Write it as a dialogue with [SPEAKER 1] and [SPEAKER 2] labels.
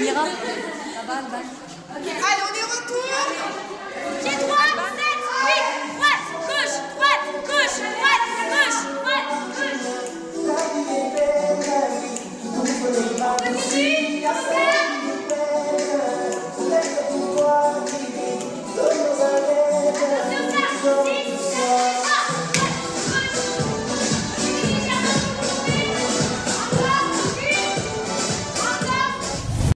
[SPEAKER 1] caméra. Ça va, Alban?
[SPEAKER 2] Allez, on y retourne.
[SPEAKER 3] Pied droit, 7, 8, droite, gauche, droite, gauche, droite, gauche, droite, gauche.